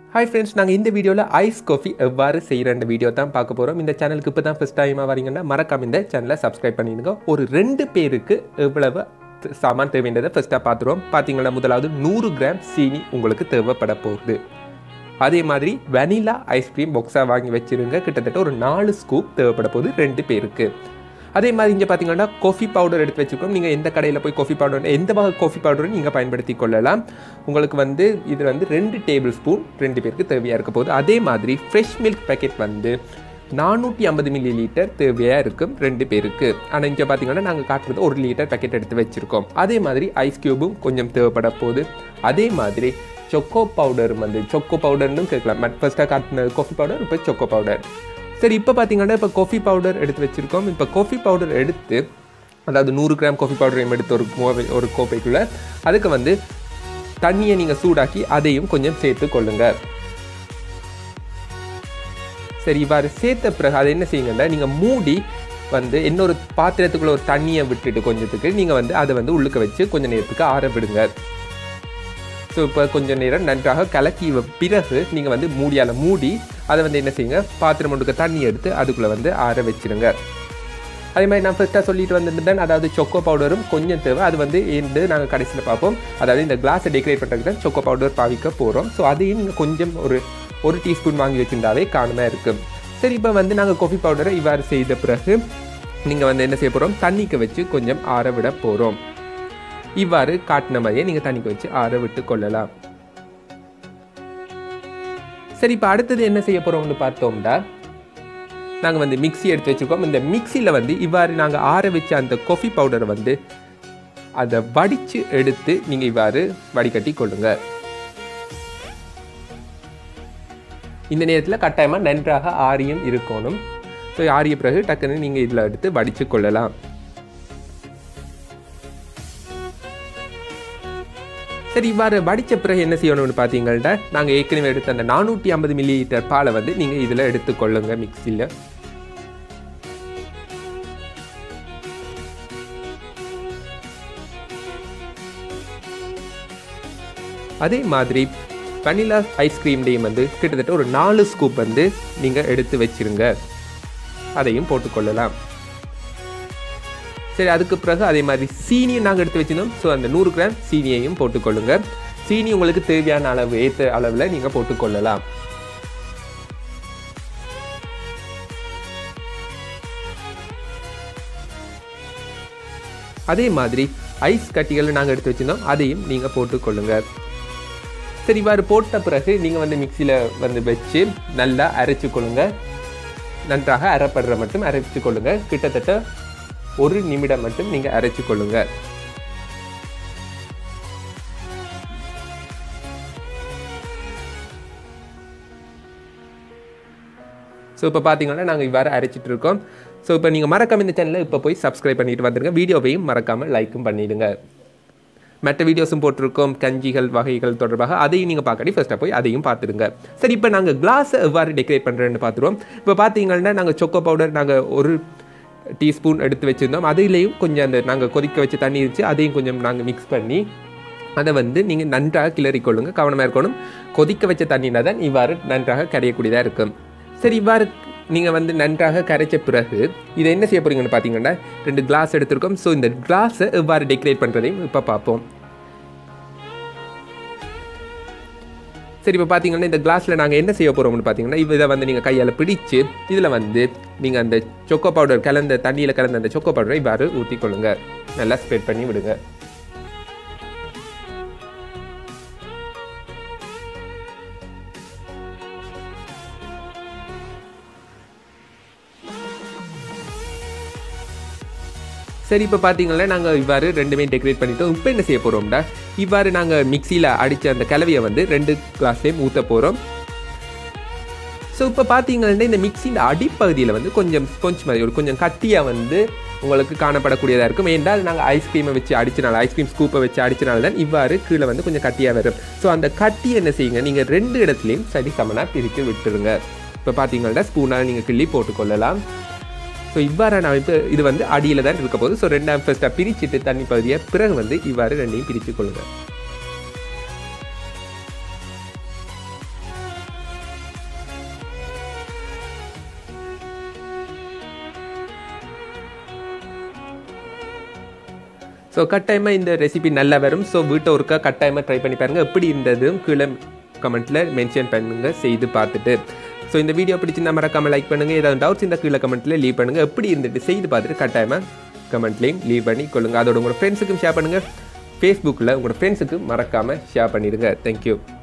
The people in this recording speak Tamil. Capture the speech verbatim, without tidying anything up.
Hi friends, நாங்க இந்த வீடியோல ஐஸ் காஃபி எவ்வாறு செய்யறன்ற வீடியோ தான் பார்க்க போறோம். இந்த சேனலுக்கு இப்பதான் ஃபர்ஸ்ட் டைமா வரீங்கன்னா மறக்காம இந்த சேனலை சப்ஸ்கிரைப் பண்ணிடுங்க. ஒரு ரெண்டு பேருக்கு எவ்வளவு சாமான் தேவைன்றதை ஃபர்ஸ்டா பார்த்துருவோம். பாத்தீங்கன்னா முதலாவது நூறு கிராம் சீனி உங்களுக்கு தேவைப்பட போகுது. அதே மாதிரி வெனிலா ஐஸ்கிரீம் பாக்ஸா வாங்கி வச்சிருங்க. கிட்டத்தட்ட ஒரு நாலு ஸ்கூப் தேவைப்பட போகுது ரெண்டு பேருக்கு. அதே மாதிரி இங்கே பார்த்தீங்கன்னா காஃபி பவுடர் எடுத்து வச்சுருக்கோம். நீங்கள் எந்த கடையில் போய் காஃபி பவுடர் எந்த வகை காஃபி பவுடரும் நீங்கள் பயன்படுத்தி கொள்ளலாம். உங்களுக்கு வந்து இது வந்து ரெண்டு டேபிள் ஸ்பூன் ரெண்டு பேருக்கு தேவையாக இருக்க போகுது. அதே மாதிரி ஃப்ரெஷ் மில்க் பேக்கெட் வந்து நானூற்றி ஐம்பது மில்லி லிட்டர் தேவையாக இருக்கும் ரெண்டு பேருக்கு. ஆனால் இங்கே பார்த்தீங்கன்னா நாங்கள் காட்டுறது ஒரு லிட்டர் பேக்கெட் எடுத்து வச்சுருக்கோம். அதே மாதிரி ஐஸ் க்யூபும் கொஞ்சம் தேவைப்பட போகுது. அதே மாதிரி சொக்கோ பவுடர் வந்து சொக்கோ பவுடர்னு கேட்கலாம். பட் ஃபர்ஸ்ட்டாக காட்டினது காஃபி பவுடர், இப்போ சொக்கோ பவுடர். சரி, இப்போ பார்த்தீங்கன்னா இப்போ காஃபி பவுடர் எடுத்து வச்சுருக்கோம். இப்போ காஃபி பவுடர் எடுத்து, அதாவது நூறு கிராம் காஃபி பவுடரையும் எடுத்து ஒரு கோவை ஒரு கோப்பைக்குள்ளே அதுக்கு வந்து தண்ணியை நீங்கள் சூடாக்கி அதையும் கொஞ்சம் சேர்த்து கொள்ளுங்க. சரி, இவ்வாறு சேர்த்த பிறகு அதை என்ன செய்யுங்கன்னா நீங்கள் மூடி வந்து இன்னொரு பாத்திரத்துக்குள்ளே ஒரு தண்ணியை விட்டுட்டு கொஞ்சத்துக்கு நீங்கள் வந்து அதை வந்து உள்ளுக்க வச்சு கொஞ்சம் நேரத்துக்கு ஆற விடுங்க. ஸோ இப்போ கொஞ்சம் நேரம் நன்றாக கலக்கி பிறகு நீங்கள் வந்து மூடியால் மூடி அதை வந்து என்ன செய்யுங்க, பாத்திரம் ஒன்றுக்கு தண்ணி எடுத்து அதுக்குள்ளே வந்து ஆற வச்சுருங்க. அதே மாதிரி நான் ஃபர்ஸ்ட்டாக சொல்லிட்டு வந்துருந்தேன், அதாவது சொக்கோ பவுடரும் கொஞ்சம் தேவை. அது வந்து என்று நாங்கள் கடைசியில் பார்ப்போம். அதாவது இந்த கிளாஸை டெக்கரேட் பண்ணுறதுக்கு தான் சொக்கோ பவுடர் பாவிக்க போகிறோம். ஸோ அதையும் நீங்கள் கொஞ்சம் ஒரு ஒரு டீஸ்பூன் வாங்கி வச்சுருந்தாவே காணுமாக இருக்கும். சரி, இப்போ வந்து நாங்கள் காஃபி பவுடரை இவ்வாறு செய்த பிறகு நீங்கள் வந்து என்ன செய்ய போகிறோம், தண்ணிக்கு வச்சு கொஞ்சம் ஆற விட போகிறோம். இவ்வாறு காட்டின மாதிரியே நீங்கள் தண்ணிக்கு வச்சு ஆற விட்டு கொள்ளலாம். சரி, இப்போ அடுத்தது என்ன செய்ய போகிறோம்னு பார்த்தோம்னா, நாங்கள் வந்து மிக்சி எடுத்து வச்சுருக்கோம். இந்த மிக்சியில் வந்து இவ்வாறு நாங்கள் ஆற வச்ச அந்த காஃபி பவுடரை வந்து அதை வடித்து எடுத்து நீங்கள் இவ்வாறு வடிகட்டி கொள்ளுங்க. இந்த நேரத்தில் கட்டாயமாக நன்றாக ஆரியம் இருக்கணும். ஸோ ஆறிய பிறகு டக்குன்னு நீங்கள் இதில் எடுத்து வடித்து கொள்ளலாம். சரி, இவ்வாறு வடித்த பிறகு என்ன செய்யணும்னு பார்த்தீங்கன்னா, நாங்கள் ஏற்கனவே எடுத்த அந்த நானூற்றி ஐம்பது மில்லி லிட்டர் பாலை வந்து நீங்கள் இதில் எடுத்துக்கொள்ளுங்க மிக்சியில். அதே மாதிரி வெனிலா ஐஸ்கிரீம்லேயும் வந்து கிட்டத்தட்ட ஒரு நாலு ஸ்கூப் வந்து நீங்கள் எடுத்து வச்சிருங்க. அதையும் போட்டுக்கொள்ளலாம். சரி, அதுக்கு பிறகு அதே மாதிரி சீனியும் நாங்கள் எடுத்து வச்சிருந்தோம். ஸோ அந்த நூறு கிராம் சீனியையும் போட்டுக்கொள்ளுங்க. சீனி உங்களுக்கு தேவையான அளவு ஏற்ற அளவில் நீங்கள் போட்டுக்கொள்ளலாம். அதே மாதிரி ஐஸ் கட்டிகளை நாங்கள் எடுத்து வச்சிருந்தோம். அதையும் நீங்கள் போட்டுக்கொள்ளுங்க. சரி, இவ்வாறு போட்ட பிறகு நீங்கள் வந்து மிக்சியில் வந்து வச்சு நல்லா அரைச்சி கொள்ளுங்க. நன்றாக அரைப்படுற மட்டும் அரைச்சி கொள்ளுங்க. கிட்டத்தட்ட ஒரு நிமிடம் மட்டும் நீங்கள் அரைச்சி கொள்ளுங்க. ஸோ இப்போ பார்த்தீங்கன்னா நாங்கள் இவ்வாறு அரைச்சிட்டு இருக்கோம். ஸோ இப்போ நீங்கள் மறக்காமல் இந்த சேனலில் இப்போ போய் சப்ஸ்கிரைப் பண்ணிட்டு வந்துடுங்க. வீடியோவையும் மறக்காமல் லைக்கும் பண்ணிடுங்க. மற்ற வீடியோஸும் போட்டிருக்கோம் கஞ்சிகள் வகைகள் தொடர்பாக, அதையும் நீங்கள் பார்க்கணும். ஃபர்ஸ்ட்டாக போய் அதையும் பார்த்துடுங்க. சரி, இப்போ நாங்கள் கிளாஸை எவ்வாறு டெக்கரேட் பண்ணுறேன்னு பார்த்துருவோம். இப்போ பார்த்தீங்கன்னா நாங்கள் சொக்கோ பவுடர் நாங்கள் ஒரு டீஸ்பூன் எடுத்து வச்சுருந்தோம். அதிலையும் கொஞ்சம் அந்த நாங்கள் கொதிக்க வச்சு தண்ணி இருந்துச்சு, அதையும் கொஞ்சம் நாங்கள் மிக்ஸ் பண்ணி அதை வந்து நீங்கள் நன்றாக கிளறி கொள்ளுங்க. கவனமாக இருக்கணும். கொதிக்க வச்ச தண்ணினா தான் இவ்வாறு நன்றாக கரையக்கூடியதாக இருக்கும். சரி, இவ்வாறு நீங்கள் வந்து நன்றாக கரைச்ச பிறகு இதை என்ன செய்ய போகிறீங்கன்னு பார்த்தீங்கன்னா, ரெண்டு கிளாஸ் எடுத்திருக்கோம். ஸோ இந்த கிளாஸை எவ்வாறு டெக்கரேட் பண்ணுறதையும் இப்போ பார்ப்போம். சரி, இப்போ பார்த்தீங்கன்னா இந்த கிளாஸில் நாங்கள் என்ன செய்ய போகிறோம்னு பார்த்தீங்கன்னா, இதை வந்து நீங்கள் கையால் பிடிச்சு இதில் வந்து நீங்கள் அந்த சொக்கோ பவுடர் கலந்த தண்ணியில் கலந்த அந்த சொக்கோ பவுடரை இவ்வாறு ஊற்றிக்கொள்ளுங்க. நல்லா ஸ்ப்ரெட் பண்ணி விடுங்க. சரி, இப்போ பார்த்தீங்கன்னா நாங்கள் இவ்வாறு ரெண்டுமே டெக்கரேட் பண்ணிட்டோம். இப்போ என்ன செய்ய போகிறோம்னா, இவ்வாறு நாங்கள் மிக்சியில் அடித்த அந்த கலவையை வந்து ரெண்டு கிளாஸ்லேயும் ஊற்ற போகிறோம். ஸோ இப்போ பார்த்தீங்கன்னா இந்த மிக்சியின் அடிப்பகுதியில் வந்து கொஞ்சம் ஸ்பாஞ்ச் மாதிரி ஒரு கொஞ்சம் கட்டியாக வந்து உங்களுக்கு காணப்படக்கூடியதாக இருக்கும். ஏன்றால் நாங்கள் ஐஸ்கிரீமை வச்சு அடிச்சனால ஐஸ்கிரீம் ஸ்கூப்பை வச்சு அடிச்சனால தான் இவ்வாறு கீழே வந்து கொஞ்சம் கட்டியாக வரும். ஸோ அந்த கட்டி என்ன செய்யுங்க, நீங்கள் ரெண்டு இடத்துலையும் சரி சமனாக பிரித்து விட்டுருங்க. இப்போ பார்த்தீங்கன்னா ஸ்பூனால் நீங்கள் கிள்ளி போட்டுக்கொள்ளலாம். ஸோ இவ்வாறான அமைப்பு இது வந்து அடியில் தான் இருக்க போகுது. ஸோ ரெண்டாம் ஃபர்ஸ்ட்டாக பிரிச்சுட்டு தண்ணி பகுதியை பிறகு வந்து இவ்வாறு ரெண்டையும் பிரித்து கொள்ளுங்கள். ஸோ கட்டாயமாக இந்த ரெசிபி நல்லா வரும். ஸோ வீட்டை ஒருக்கா கட்டாயமாக ட்ரை பண்ணி பாருங்கள். எப்படி இருந்ததும் கீழே கமெண்ட்டில் மென்ஷன் பண்ணுங்கள் செய்து பார்த்துட்டு. ஸோ இந்த வீடியோ பிடிச்சிருந்தா மறக்காமல் லைக் பண்ணுங்கள். ஏதாவது டவுட்ஸ் இந்த கீழே கமெண்ட்டில் லீவ் பண்ணுங்கள். எப்படி இருந்துட்டு செய்து பார்த்துட்டு கட்டாயமாக கமெண்ட்லேயும் லீவ் பண்ணி கொள்ளுங்கள். அதோட உங்களோட ஃப்ரெண்ட்ஸுக்கும் ஷேர் பண்ணுங்கள். ஃபேஸ்புக்கில் உங்களோட ஃப்ரெண்ட்ஸுக்கு மறக்காமல் ஷேர் பண்ணிடுங்க. தேங்க்யூ.